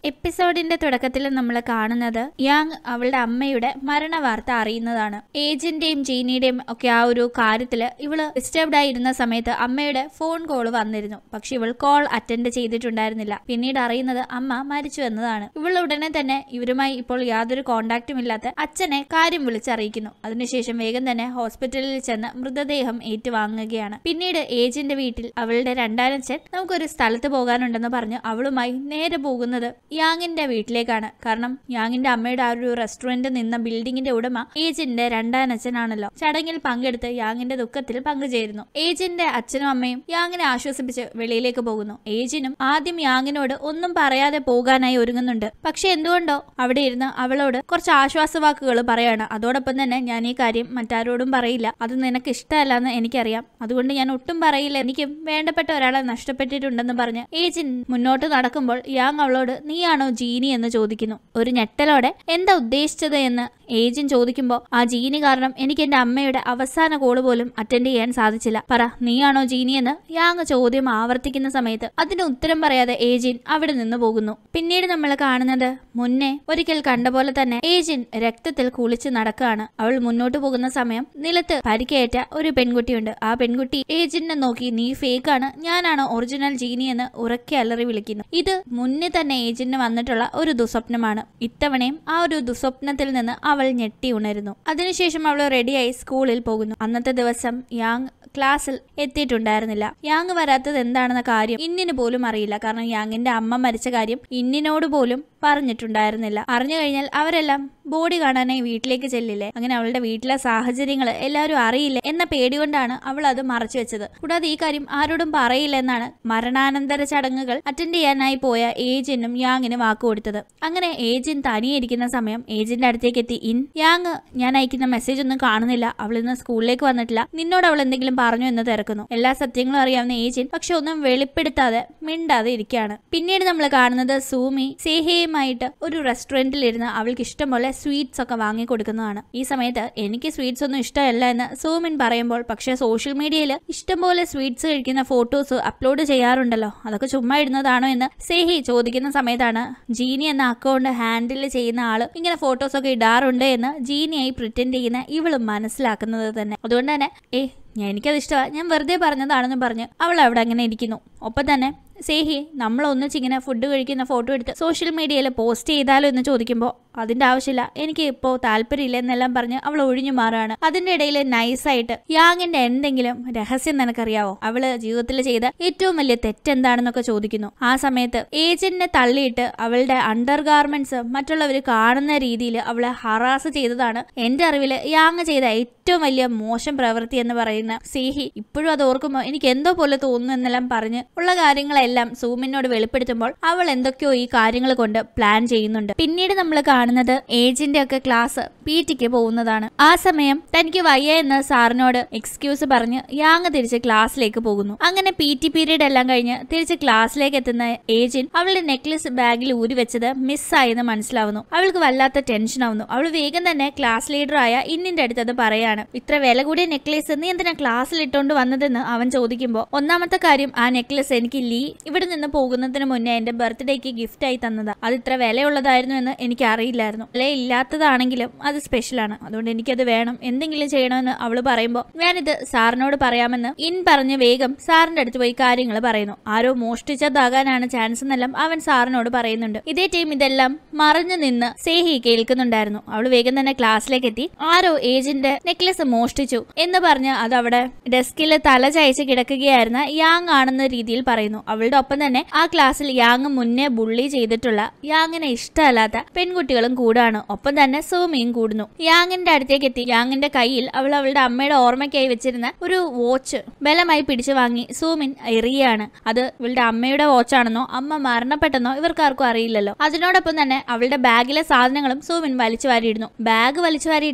എപ്പിസോഡിന്റെ തുടക്കത്തിൽ നമ്മൾ കാണുന്നത് യാങ് അവളുടെ അമ്മയുടെ മരണ വാർത്ത അറിയുന്നതാണ്. ഏജിന്റെയും ജീനിയുടെയും ഒക്കെ ആ ഒരു കാര്യത്തില് ഇവള് ഡിസ്റ്റർബ്ഡ് ആയിരുന്ന സമയത്ത് അമ്മയുടെ ഫോൺ കോൾ വന്നിരുന്നു. പക്ഷെ ഇവൾ കോൾ അറ്റൻഡ് ചെയ്തിട്ടുണ്ടായിരുന്നില്ല. പിന്നീട് അറിയുന്നത് അമ്മ മരിച്ചു എന്നതാണ്. ഇവൾ ഉടനെ തന്നെ ഇവരുമായി ഇപ്പോൾ യാതൊരു കോണ്ടാക്റ്റും ഇല്ലാത്ത അച്ഛനെ കാര്യം വിളിച്ചറിയിക്കുന്നു. അതിനുശേഷം വേഗം തന്നെ ഹോസ്പിറ്റലിൽ ചെന്ന് മൃതദേഹം ഏറ്റുവാങ്ങുകയാണ്. പിന്നീട് ഏജിന്റെ വീട്ടിൽ അവളുടെ രണ്ടാനച്ഛൻ നമുക്കൊരു സ്ഥലത്ത് പോകാനുണ്ടെന്ന് പറഞ്ഞ് അവളുമായി നേരെ പോകുന്നത് യാങ്ങിന്റെ വീട്ടിലേക്കാണ്. കാരണം യാങ്ങിന്റെ അമ്മയുടെ ആ ഒരു റെസ്റ്റോറന്റ് നിന്ന ബിൽഡിങ്ങിന്റെ ഉടമ ഏജിന്റെ രണ്ടാനച്ഛനാണല്ലോ. ചടങ്ങിൽ പങ്കെടുത്ത് യാങ്ങിന്റെ ദുഃഖത്തിൽ പങ്കുചേരുന്നു. ഏജിന്റെ അച്ഛനും അമ്മയും യാങ്ങിനെ ആശ്വസിപ്പിച്ച് വെളിയിലേക്ക് പോകുന്നു. ഏജിനും ആദ്യം യാങ്ങിനോട് ഒന്നും പറയാതെ പോകാനായി ഒരുങ്ങുന്നുണ്ട്. പക്ഷെ എന്തുകൊണ്ടോ അവിടെ ഇരുന്ന് അവളോട് കുറച്ച് ആശ്വാസവാക്കുകൾ പറയാണ്. അതോടൊപ്പം തന്നെ ഞാൻ ഈ കാര്യം മറ്റാരോടും പറയില്ല, അത് നിനക്ക് ഇഷ്ടമല്ലെന്ന് എനിക്കറിയാം, അതുകൊണ്ട് ഞാൻ ഒട്ടും പറയില്ല, എനിക്കും വേണ്ടപ്പെട്ട ഒരാളെ നഷ്ടപ്പെട്ടിട്ടുണ്ടെന്ന് പറഞ്ഞ് ഏജിൻ മുന്നോട്ട് നടക്കുമ്പോൾ യാങ് അവളോട് നീയാണോ ജീനി എന്ന് ചോദിക്കുന്നു. ഒരു ഞെട്ടലോടെ എന്താ ഉദ്ദേശിച്ചത് എന്ന് ഏജിൻ ചോദിക്കുമ്പോൾ ആ ജീനി കാരണം എനിക്ക് എന്റെ അമ്മയുടെ അവസാന കോള് പോലും അറ്റൻഡ് ചെയ്യാൻ സാധിച്ചില്ല, പറ നീയാണോ ജീനി എന്ന് യാങ് ചോദ്യം ആവർത്തിക്കുന്ന സമയത്ത് അതിന് ഉത്തരം പറയാതെ ഏജിൻ അവിടെ നിന്ന് പോകുന്നു. പിന്നീട് നമ്മൾ കാണുന്നത് മുന്നേ ഒരിക്കൽ കണ്ട പോലെ തന്നെ ഏജിൻ രക്തത്തിൽ കുളിച്ച് നടക്കുകയാണ്. അവൾ മുന്നോട്ട് പോകുന്ന സമയം നിലത്ത് പരിക്കേറ്റ ഒരു പെൺകുട്ടിയുണ്ട്. ആ പെൺകുട്ടി ഏജിനെ നോക്കി നീ ഫേക്കാണ്, ഞാനാണ് ഒറിജിനൽ ജീനി എന്ന് ഉറക്കെ അലറി വിളിക്കുന്നു. ഇത് മുന്നേ തന്നെ ഏജിന് വന്നിട്ടുള്ള ഒരു ദുസ്വപ്നമാണ്. ഇത്തവണയും ആ ഒരു ദുസ്വപ്നത്തിൽ നിന്ന് അവൾ ഞെട്ടി ഉണരുന്നു. അതിനുശേഷം അവൾ റെഡിയായി സ്കൂളിൽ പോകുന്നു. അന്നത്തെ ദിവസം യാങ് ക്ലാസ്സിൽ എത്തിയിട്ടുണ്ടായിരുന്നില്ല. യാങ് വരാത്തത് എന്താണെന്ന കാര്യം ഇന്നിന് പോലും അറിയില്ല. കാരണം യാങ്ങിന്റെ അമ്മ മരിച്ച കാര്യം ഇന്നിനോട് പോലും പറഞ്ഞിട്ടുണ്ടായിരുന്നില്ല. അറിഞ്ഞു കഴിഞ്ഞാൽ അവരെല്ലാം ബോഡി കാണാനായി വീട്ടിലേക്ക് ചെല്ലില്ലേ. അങ്ങനെ അവളുടെ വീട്ടിലെ സാഹചര്യങ്ങൾ എല്ലാവരും അറിയില്ല എന്ന പേടി കൊണ്ടാണ് അവൾ അത് മറച്ചു വെച്ചത്. കൂടാതെ ഈ കാര്യം ആരോടും പറയില്ല എന്നാണ് മരണാനന്തര ചടങ്ങുകൾ അറ്റൻഡ് ചെയ്യാനായി പോയ ഏജിനും യാങ്ങിന് വാക്ക് കൊടുത്തത്. അങ്ങനെ ഏജിൻ തനിയെ ഇരിക്കുന്ന സമയം ഏജിന്റെ അടുത്തേക്ക് എത്തി യാങ് ഞാൻ അയക്കുന്ന മെസ്സേജ് ഒന്നും കാണുന്നില്ല, അവൾ ഇന്ന് സ്കൂളിലേക്ക് വന്നിട്ടില്ല, നിന്നോട് അവൾ എന്തെങ്കിലും പറഞ്ഞു എന്ന് തിരക്കുന്നു. എല്ലാ സത്യങ്ങളും അറിയാവുന്ന ഏജിൻ പക്ഷെ ഒന്നും വെളിപ്പെടുത്താതെ മിണ്ടാതെ ഇരിക്കുകയാണ്. പിന്നീട് നമ്മൾ കാണുന്നത് സൂമി സേഹയുമായിട്ട് ഒരു റെസ്റ്റോറന്റിൽ ഇരുന്ന് അവൾക്ക് ഇഷ്ടം പോലെ സ്വീറ്റ്സ് ഒക്കെ വാങ്ങി കൊടുക്കുന്നതാണ്. ഈ സമയത്ത് എനിക്ക് സ്വീറ്റ്സ് ഒന്നും ഇഷ്ടമല്ല എന്ന് സൂമിൻ പറയുമ്പോൾ പക്ഷെ സോഷ്യൽ മീഡിയയിൽ ഇഷ്ടംപോലെ സ്വീറ്റ്സ് കഴിക്കുന്ന ഫോട്ടോസ് അപ്ലോഡ് ചെയ്യാറുണ്ടല്ലോ, അതൊക്കെ ചുമ്മാ ഇടുന്നതാണോ എന്ന് സേഹി ചോദിക്കുന്ന സമയത്താണ് ജീനി എന്ന അക്കൗണ്ട് ഹാൻഡിൽ ചെയ്യുന്ന ആള് ഇങ്ങനെ ഫോട്ടോസ് ഒക്കെ ഇടാറുണ്ട് എന്ന് ജീനിയായി പ്രിറ്റൻഡ് ചെയ്യുന്ന ഇവള് മനസ്സിലാക്കുന്നത് തന്നെ. അതുകൊണ്ട് തന്നെ എനിക്കത് ഇഷ്ടമാണ്, ഞാൻ വെറുതെ പറഞ്ഞതാണെന്ന് പറഞ്ഞ് അവൾ അവിടെ അങ്ങനെ ഇരിക്കുന്നു. ഒപ്പം തന്നെ സേഹി നമ്മൾ ഒന്നിച്ചിങ്ങനെ ഫുഡ് കഴിക്കുന്ന ഫോട്ടോ എടുത്ത് സോഷ്യൽ മീഡിയയിൽ പോസ്റ്റ് ചെയ്താലോ എന്ന് ചോദിക്കുമ്പോൾ അതിന്റെ ആവശ്യമില്ല, എനിക്ക് ഇപ്പോൾ താല്പര്യമില്ല എന്നെല്ലാം പറഞ്ഞ് അവൾ ഒഴിഞ്ഞു മാറാണ്. അതിന്റെ ഇടയിൽ നൈസായിട്ട് യാങ്ങിന്റെ എന്തെങ്കിലും രഹസ്യം നിനക്കറിയാവോ, അവള് ജീവിതത്തിൽ ചെയ്ത ഏറ്റവും വലിയ തെറ്റെന്താണെന്നൊക്കെ ചോദിക്കുന്നു. ആ സമയത്ത് ഏജന്റിനെ തള്ളിയിട്ട് അവളുടെ അണ്ടർ ഗാർമെന്റ്സ് മറ്റുള്ളവർ കാണുന്ന രീതിയിൽ അവളെ ഹറാസ് ചെയ്തതാണ് എന്റെ അറിവില് യാങ് ചെയ്ത ഏറ്റവും വലിയ മോശം പ്രവൃത്തി എന്ന് പറയുന്ന സേഹി ഇപ്പോഴും അത് ഓർക്കുമ്പോൾ എനിക്ക് എന്തോ പോലെ തോന്നുന്നു എന്നെല്ലാം പറഞ്ഞ് ഉള്ള കാര്യങ്ങളെല്ലാം സൂമിനോട് വെളിപ്പെടുത്തുമ്പോൾ അവൾ എന്തൊക്കെയോ ഈ കാര്യങ്ങൾ കൊണ്ട് പ്ലാൻ ചെയ്യുന്നുണ്ട്. പിന്നീട് നമ്മൾ കാണുന്നത് ഏജിന്റെ ഒക്കെ ക്ലാസ് PT പോകുന്നതാണ്. ആ സമയം തനിക്ക് വയ്യ എന്ന് സാറിനോട് എക്സ്ക്യൂസ് പറഞ്ഞ് യാങ് തിരിച്ച് ക്ലാസ്സിലേക്ക് പോകുന്നു. അങ്ങനെ PT പീരീഡ് എല്ലാം കഴിഞ്ഞ് തിരിച്ച് ക്ലാസ്സിലേക്ക് എത്തുന്ന ഏജിൻ അവളുടെ നെക്ലസ് ബാഗിൽ ഊരി വെച്ചത് മിസ്സായെന്ന് മനസ്സിലാവുന്നു. അവൾക്ക് വല്ലാത്ത ടെൻഷൻ ആവുന്നു. അവൾ വേഗം തന്നെ ക്ലാസ് ലീഡറായ ഇന്നിന്റെ അടുത്തത് പറയാണ്, ഇത്ര വില കൂടിയ നെക്ലേസ് നീ എന്തിനാ ക്ലാസ്സിൽ ഇട്ടുകൊണ്ട് വന്നതെന്ന് അവൻ ചോദിക്കുമ്പോൾ ഒന്നാമത്തെ കാര്യം ആ നെക്ലസ് എനിക്ക് ഇവിടെ നിന്ന് പോകുന്നതിന് മുന്നേ എന്റെ ബർത്ത്ഡേക്ക് ഗിഫ്റ്റ് ആയി തന്നതാ, അത് ഇത്ര വിലയുള്ളതായിരുന്നു എന്ന് എനിക്ക് അറിയില്ലായിരുന്നു, വിലയില്ലാത്തതാണെങ്കിലും അത് സ്പെഷ്യലാണ്, അതുകൊണ്ട് എനിക്കത് വേണം, എന്തെങ്കിലും ചെയ്യണമെന്ന് അവള് പറയുമ്പോൾ ഞാനിത് സാറിനോട് പറയാമെന്ന് പറഞ്ഞ് വേഗം സാറിന്റെ അടുത്ത് പോയി കാര്യങ്ങൾ പറയുന്നു. ആരോ മോഷ്ടിച്ചതാകാനാണ് ചാൻസ് എന്നെല്ലാം അവൻ സാറിനോട് പറയുന്നുണ്ട്. ഇതേ ടൈം ഇതെല്ലാം മറിഞ്ഞു നിന്ന് സേഹി കേൾക്കുന്നുണ്ടായിരുന്നു. അവള് വേഗം തന്നെ ക്ലാസ്സിലേക്ക് എത്തി ആരോ ഏജിന്റെ നെക്ലസ് മോഷ്ടിച്ചു എന്ന് പറഞ്ഞ് അത് അവിടെ ഡെസ്കിൽ തല ചായച്ച് കിടക്കുകയായിരുന്ന യാങ് ആണെന്ന രീതിയിൽ പറയുന്നു. അവളുടെ ഒപ്പം തന്നെ ആ ക്ലാസ്സിൽ യാങ് മുന്നേ ബുള്ളി ചെയ്തിട്ടുള്ള യാങ്ങിനെ ഇഷ്ടമല്ലാത്ത പെൺകുട്ടികളും കൂടാണ്. ഒപ്പം തന്നെ സൂമിയും കൂടുന്നു. യാങ്ങിന്റെ അടുത്തേക്ക് എത്തി യാങ്ങിന്റെ കയ്യിൽ അവൾ അവളുടെ അമ്മയുടെ ഓർമ്മയ്ക്കായി വെച്ചിരുന്ന ഒരു വാച്ച് ബലമായി പിടിച്ചു വാങ്ങി സൂമിൻ എറിയാണ്. അത് ഇവളുടെ അമ്മയുടെ വാച്ചാണെന്നോ അമ്മ മരണപ്പെട്ടെന്നോ ഇവർക്കാർക്കും അറിയില്ലല്ലോ. അതിനോടൊപ്പം തന്നെ അവളുടെ ബാഗിലെ സാധനങ്ങളും സൂമിൻ വലിച്ചു വാരിയിടുന്നു. ബാഗ് വലിച്ചു വാരിയിട്ടതിൽ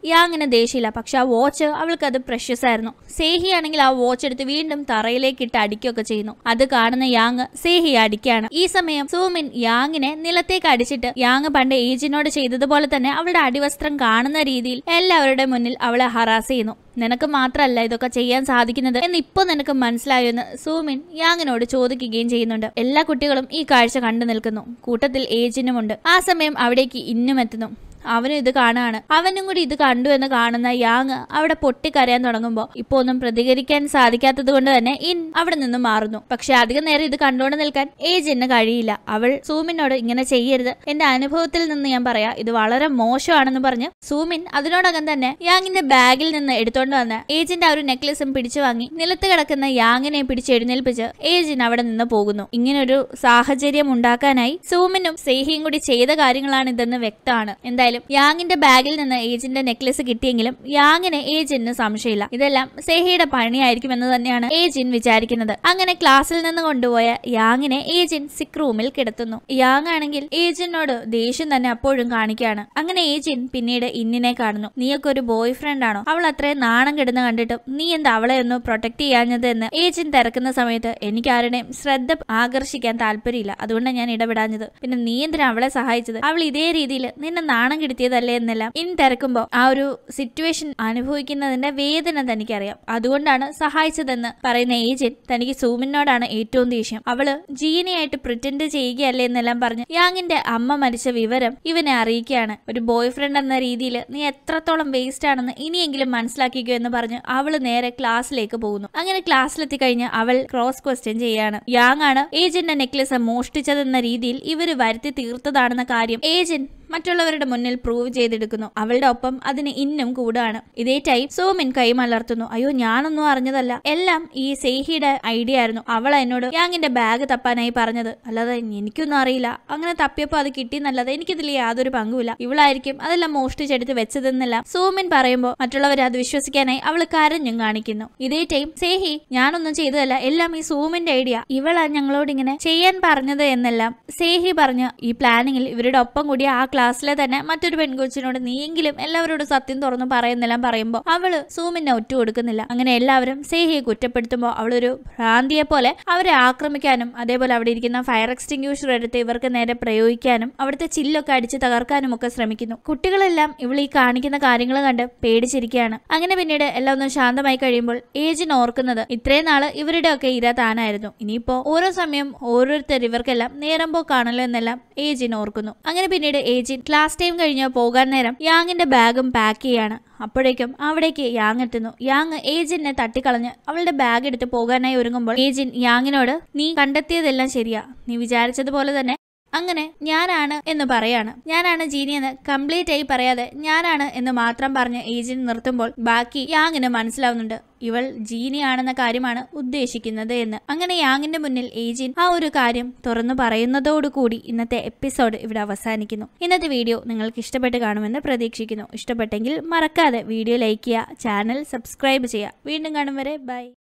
യാങ്ങിന് ദേഷ്യമില്ല. പക്ഷെ ആ വാച്ച് അവൾക്ക് അത് പ്രഷ്യസ് ആയിരുന്നു. സേഹി ആണെങ്കിൽ ആ വാച്ച് എടുത്ത് വീണ്ടും തറയിലേക്ക് ഇട്ട് അടിക്കുകയൊക്കെ ചെയ്യുന്നു. അത് കാണുന്ന യാങ് സേഹിയെ അടിക്കാണ്. ഈ സമയം സൂമിൻ യാങ്ങിനെ നിലത്തേക്ക് അടിച്ചിട്ട് യാങ് പണ്ട് ഏജിനോട് ചെയ്തതുപോലെ തന്നെ അവളുടെ അടിവസ്ത്രം കാണുന്ന രീതിയിൽ എല്ലാവരുടെ മുന്നിൽ അവളെ ഹറാസ് ചെയ്യുന്നു. നിനക്ക് മാത്രമല്ല ഇതൊക്കെ ചെയ്യാൻ സാധിക്കുന്നത് എന്ന് ഇപ്പൊ നിനക്ക് മനസ്സിലായോ എന്ന് സൂമിൻ യാങ്ങിനോട് ചോദിക്കുകയും ചെയ്യുന്നുണ്ട്. എല്ലാ കുട്ടികളും ഈ കാഴ്ച കണ്ടു നിൽക്കുന്നു. കൂട്ടത്തിൽ ഏജിനുമുണ്ട്. ആ സമയം അവിടേക്ക് ഇന്നും എത്തുന്നു. അവനും ഇത് കാണാണ്. അവനും കൂടി ഇത് കണ്ടു എന്ന് കാണുന്ന യാങ് അവിടെ പൊട്ടിക്കരയാൻ തുടങ്ങുമ്പോൾ ഇപ്പൊ ഒന്നും പ്രതികരിക്കാൻ സാധിക്കാത്തത് കൊണ്ട് തന്നെ ഇൻ അവിടെ നിന്ന് മാറുന്നു. പക്ഷെ അധികം നേരം ഇത് കണ്ടുകൊണ്ട് നിൽക്കാൻ ഏജിന് കഴിയില്ല. അവൾ സൂമിനോട് ഇങ്ങനെ ചെയ്യരുത്, എന്റെ അനുഭവത്തിൽ നിന്ന് ഞാൻ പറയാ, ഇത് വളരെ മോശമാണെന്ന് പറഞ്ഞ് സൂമിൻ അതിനോടകം തന്നെ യാങ്ങിന്റെ ബാഗിൽ നിന്ന് എടുത്തോണ്ട് വന്ന ഏജിന്റെ ആ ഒരു നെക്ലസും പിടിച്ചു വാങ്ങി നിലത്ത് കിടക്കുന്ന യാങ്ങിനെ പിടിച്ച് എഴുന്നേൽപ്പിച്ച് ഏജിൻ അവിടെ നിന്ന് പോകുന്നു. ഇങ്ങനൊരു സാഹചര്യം ഉണ്ടാക്കാനായി സൂമിനും സേഹിയും കൂടി ചെയ്ത കാര്യങ്ങളാണ് ഇതെന്ന് വ്യക്തമാണ്. എന്തായാലും യാങ്ങിന്റെ ബാഗിൽ നിന്ന് ഏജിന്റെ നെക്ലസ് കിട്ടിയെങ്കിലും യാങ്ങിന് ഏജിന് സംശയമില്ല. ഇതെല്ലാം സേഹിയുടെ പണിയായിരിക്കുമെന്ന് തന്നെയാണ് ഏജിൻ വിചാരിക്കുന്നത്. അങ്ങനെ ക്ലാസ്സിൽ നിന്ന് കൊണ്ടുപോയ യാങ്ങിനെ ഏജിൻ സിക്ക് റൂമിൽ കിടത്തുന്നു. യാങ് ആണെങ്കിൽ ഏജിനോട് ദേഷ്യം തന്നെ അപ്പോഴും കാണിക്കുകയാണ്. അങ്ങനെ ഏജിൻ പിന്നീട് ഇന്നിനെ കാണുന്നു. നീയൊക്കെ ഒരു ബോയ് ഫ്രണ്ട് ആണോ? അവൾ അത്രയും നാണം കിടന്ന് കണ്ടിട്ടും നീ എന്താ അവളെ ഒന്ന് പ്രൊട്ടക്ട് ചെയ്യാഞ്ഞത് എന്ന് ഏജിൻ തിരക്കുന്ന സമയത്ത് എനിക്ക് ആരുടെയും ശ്രദ്ധ ആകർഷിക്കാൻ താല്പര്യമില്ല, അതുകൊണ്ടാണ് ഞാൻ ഇടപെടാഞ്ഞത്. പിന്നെ നീ എന്തിനാ അവളെ സഹായിച്ചത്? അവൾ ഇതേ രീതിയിൽ നിന്നെ നാണം കിടത്തിയതല്ലേ എന്നെല്ലാം ഇൻ തിരക്കുമ്പോ ആ ഒരു സിറ്റുവേഷൻ അനുഭവിക്കുന്നതിന്റെ വേദന തനിക്കറിയാം, അതുകൊണ്ടാണ് സഹായിച്ചതെന്ന് പറയുന്ന ഏജിൻ തനിക്ക് സൂമിനോടാണ് ഏറ്റവും ദേഷ്യം. അവള് ജീനിയായിട്ട് പ്രിറ്റൻഡ് ചെയ്യുകയല്ലേ എന്നെല്ലാം പറഞ്ഞ് യാങ്ങിന്റെ അമ്മ മരിച്ച വിവരം ഇവനെ അറിയിക്കുകയാണ്. ഒരു ബോയ് ഫ്രണ്ട് എന്ന രീതിയിൽ നീ എത്രത്തോളം വേസ്റ്റ് ആണെന്ന് ഇനിയെങ്കിലും മനസ്സിലാക്കിക്കോ എന്ന് പറഞ്ഞ് അവള് നേരെ ക്ലാസ്സിലേക്ക് പോകുന്നു. അങ്ങനെ ക്ലാസ്സിലെത്തി കഴിഞ്ഞ് അവൾ ക്രോസ് ക്വസ്റ്റ്യൻ ചെയ്യാണ്. യാങ് ആണ് ഏജിന്റെ നെക്ലസ് മോഷ്ടിച്ചതെന്ന രീതിയിൽ ഇവര് വരുത്തി തീർത്തതാണെന്ന കാര്യം ഏജിൻ മറ്റുള്ളവരുടെ മുന്നിൽ പ്രൂവ് ചെയ്തെടുക്കുന്നു. അവളുടെ ഒപ്പം അതിന് ഇന്നും കൂടാണ്. ഇതേ ടൈം സൂമിൻ കൈമലർത്തുന്നു. അയ്യോ, ഞാനൊന്നും അറിഞ്ഞതല്ല, എല്ലാം ഈ സേഹിയുടെ ഐഡിയ ആയിരുന്നു. അവൾ എന്നോട് യാങ്ങിന്റെ ബാഗ് തപ്പാനായി പറഞ്ഞത്, അല്ലാതെ എനിക്കൊന്നും അറിയില്ല. അങ്ങനെ തപ്പിയപ്പോ അത് കിട്ടിയെന്നല്ലാതെ എനിക്കിതിൽ യാതൊരു പങ്കുമില്ല. ഇവളായിരിക്കും അതെല്ലാം മോഷ്ടിച്ചെടുത്ത് വെച്ചതെന്നെല്ലാം സൂമിൻ പറയുമ്പോൾ മറ്റുള്ളവർ അത് വിശ്വസിക്കാനായി അവൾ കരഞ്ഞും കാണിക്കുന്നു. ഇതേ ടൈം സേഹി ഞാനൊന്നും ചെയ്തതല്ല, എല്ലാം ഈ സൂമിന്റെ ഐഡിയ, ഇവളാ ഞങ്ങളോട് ഇങ്ങനെ ചെയ്യാൻ പറഞ്ഞത് എന്നെല്ലാം സേഹി പറഞ്ഞ് ഈ പ്ലാനിങ്ങിൽ ഇവരുടെ ഒപ്പം കൂടി ആ ക്ലാസ്സിലെ തന്നെ മറ്റൊരു പെൺകൊച്ചിനോട് നീയെങ്കിലും എല്ലാവരോടും സത്യം തുറന്നു പറയുന്നെല്ലാം പറയുമ്പോൾ അവള് സൂമിനെ ഒറ്റ കൊടുക്കുന്നില്ല. അങ്ങനെ എല്ലാവരും സേഹിയെ കുറ്റപ്പെടുത്തുമ്പോൾ അവളൊരു ഭ്രാന്തിയെ പോലെ അവരെ ആക്രമിക്കാനും അതേപോലെ അവിടെ ഇരിക്കുന്ന ഫയർ എക്സ്റ്റിംഗ്വിഷർ എടുത്ത് ഇവർക്ക് നേരെ പ്രയോഗിക്കാനും അവിടുത്തെ ചില്ലൊക്കെ അടിച്ച് തകർക്കാനും ഒക്കെ ശ്രമിക്കുന്നു. കുട്ടികളെല്ലാം ഇവൾ ഈ കാണിക്കുന്ന കാര്യങ്ങൾ കണ്ട് പേടിച്ചിരിക്കുകയാണ്. അങ്ങനെ പിന്നീട് എല്ലാം ഒന്ന് ശാന്തമായി കഴിയുമ്പോൾ ഏജിന് ഓർക്കുന്നത് ഇത്രയും നാള് ഇവരുടെ ഒക്കെ ഇര താനായിരുന്നു. ഇനിയിപ്പോ ഓരോ സമയം ഓരോരുത്തർ ഇവർക്കെല്ലാം നേരം പോക്കാണല്ലോ എന്നെല്ലാം ഏജിന് ഓർക്കുന്നു. അങ്ങനെ പിന്നീട് ഏജിൻ ക്ലാസ് ടൈം കഴിഞ്ഞ് പോകാൻ നേരം യാങ്ങിന്റെ ബാഗും പാക്ക് ചെയ്യാണ്. അപ്പോഴേക്കും അവിടേക്ക് യാങ് എത്തുന്നു. യാങ് ഏജിനെ തട്ടിക്കളഞ്ഞ് അവളുടെ ബാഗ് എടുത്ത് പോകാനായി ഒരുങ്ങുമ്പോൾ ഏജിൻ യാങ്ങിനോട് നീ കണ്ടെത്തിയതെല്ലാം ശരിയാ, നീ വിചാരിച്ചതുപോലെ തന്നെ അങ്ങനെ ഞാനാണ് എന്ന് പറയാണ്. ഞാനാണ് ജീനിയെന്ന് കംപ്ലീറ്റ് ആയി പറയാതെ ഞാനാണ് എന്ന് മാത്രം പറഞ്ഞ് ഏജിൻ നിർത്തുമ്പോൾ ബാക്കി യാങ്ങിന് മനസ്സിലാവുന്നുണ്ട് ഇവൾ ജീനിയാണെന്ന കാര്യമാണ് ഉദ്ദേശിക്കുന്നത് എന്ന്. അങ്ങനെ യാങ്ങിന്റെ മുന്നിൽ ഏജിൻ ആ ഒരു കാര്യം തുറന്നു പറയുന്നതോടുകൂടി ഇന്നത്തെ എപ്പിസോഡ് ഇവിടെ അവസാനിക്കുന്നു. ഇന്നത്തെ വീഡിയോ നിങ്ങൾക്ക് ഇഷ്ടപ്പെട്ട് കാണുമെന്ന് പ്രതീക്ഷിക്കുന്നു. ഇഷ്ടപ്പെട്ടെങ്കിൽ മറക്കാതെ വീഡിയോ ലൈക്ക് ചെയ്യുക, ചാനൽ സബ്സ്ക്രൈബ് ചെയ്യുക. വീണ്ടും കാണും വരെ ബൈ.